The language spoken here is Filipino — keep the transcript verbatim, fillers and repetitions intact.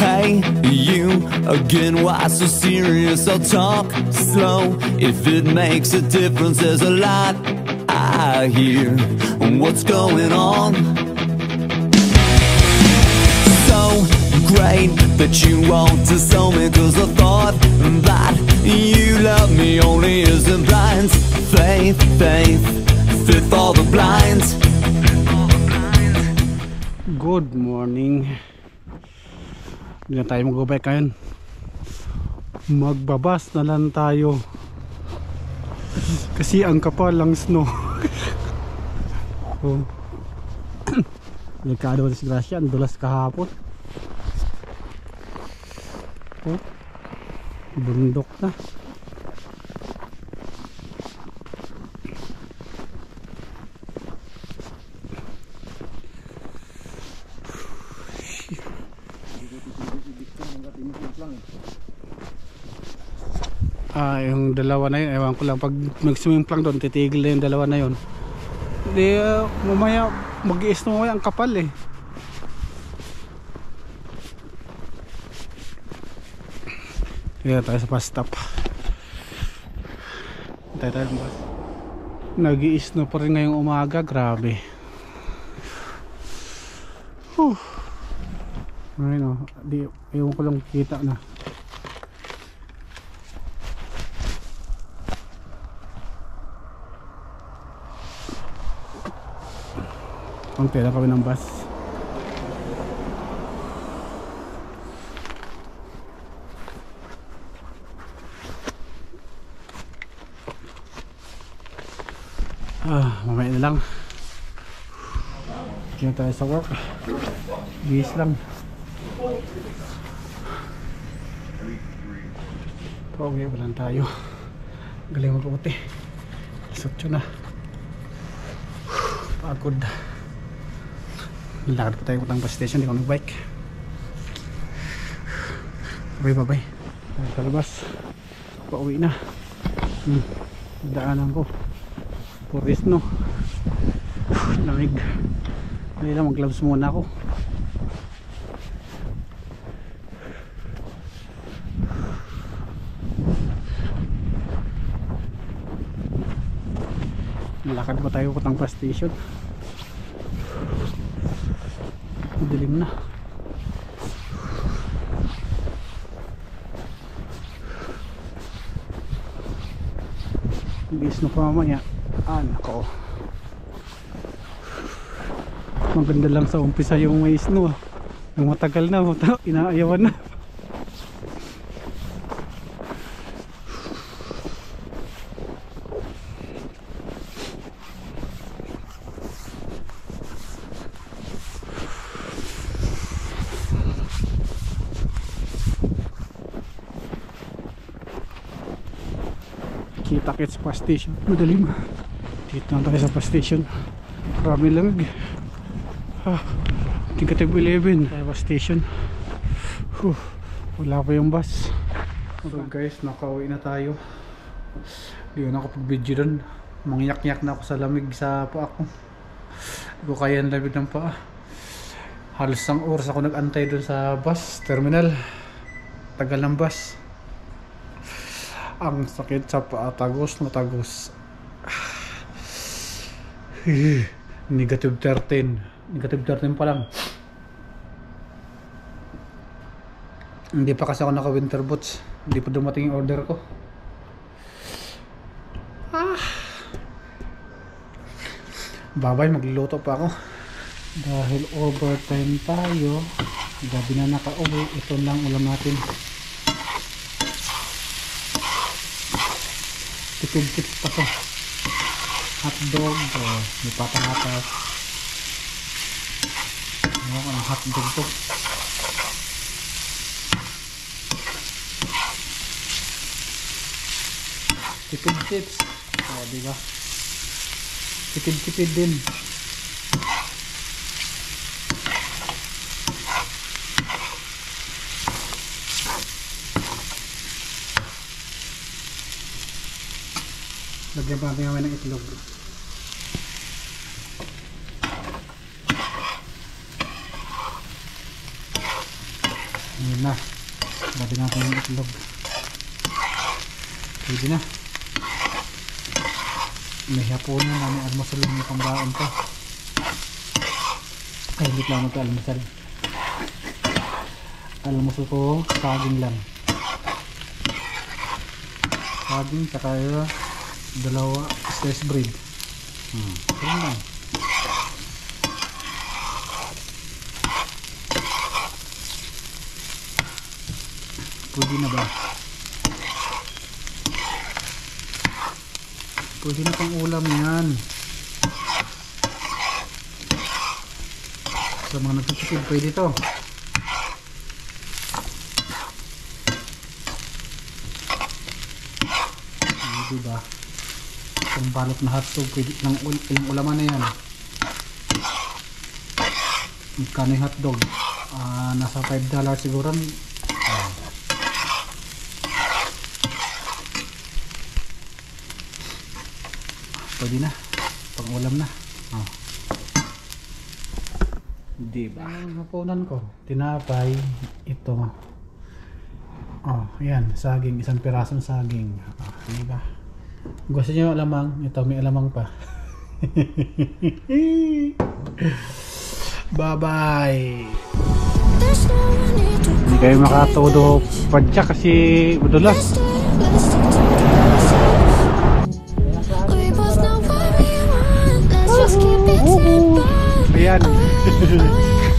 Hey, you again, why so serious? I'll talk slow if it makes a difference. There's a lot I hear. What's going on? So great that you want to sell me, cause I thought that you love me only as the blinds. Faith, faith, fit for the blinds. Good morning. Hindi na tayo mag-go-bike ngayon. Magbabas na lang tayo. Kasi ang kapal lang snow. Oh. Delikado sa disgrasya. Ang dulas kahapon. Oh. Bundok na. Ah, yung dalawa na yun, ewan ko lang, pag mag-swimming plan doon, titigil na yung dalawa na yun. Di, uh, mamaya, mag-i-snow mamaya, ang kapal eh. Kaya tayo sa bus stop. Tayo tayo ng bus. Nag-i-snow pa rin ngayong umaga, grabe. Whew. Ayun o, di, ewan ko lang kita na. Ang pera kami ng bus. Ah, mamaya na lang. Kaya tayo sa work. Bis lang. Okay, walang tayo. Galing mo puti. Sotso na. Pagod. Lakad pa tayo kutang bus station, di ko nag-bike. Bye bye bye. Sa labas. Pauwi na. Hmm. Daanan ko. Puris no. Lamig. Hindi lang, mag-gloves muna ako. Lakad pa tayo kutang bus station. Dilim na. Bis na pa mamaya. Ah, nako. Maganda lang sa umpisa yung may snow. Nang matagal na, inaayawan na. Kita-kits bus station. Madalim. Dito na tayo sa bus station. Marami lamig. Ah, tingkatib eleven tayo bus station. Huh, wala pa yung bus. So guys, nakauwi na tayo. Di ko na ako pag-video doon. Mangyak-yak na ako sa lamig sa paa ko. Hindi ko kaya ang lamig ng paa. Halos isang oras ako nag-antay doon sa bus terminal. Tagal ng bus. Ang sakit sa paa, tagos na tagos. Negative thirteen. Negative thirteen pa lang. Hindi pa kasi ako naka winter boots. Hindi pa dumating yung order ko. Ah. Babay, magluluto pa ako. Dahil overtime tayo. Gabi na naka-uwi. Ito lang ulam natin. Tipid-tipid pa to. Hotdog. Oh, may patatas. Ano ko ng hotdog to. Tipid-tips. Oh, diba? Tipid-tipid din. Lagyan pa natin namin ng itlog. Ngayon na. Lagyan natin yung itlog. Pwede na. May hapunan na, may almusal lang yung pambaon to. Ay, hindi lang ito almusal. Almusal ko, saging lang. Saging, saka dalawa sliced bread. Hmm, ito lang. Pwede na ba? Pwede na pang ulam yan. Sa mga nagtitipid, pwede to. Pwede ba? Itong balot na hotdog, pwede ng ul ilang ulaman na yan. Magkano yung hotdog? Uh, nasa five dollars siguro. Pwede na, pang ulam na. Oh. Diba? Ang hapunan ko, tinapay, ito. Oh, yan, saging, isang pirasong saging. Oh, diba? Gusto nyo alamang, ito may alamang pa. Bye bye. Hindi kayo makatodo padya kasi madulas. Ayan.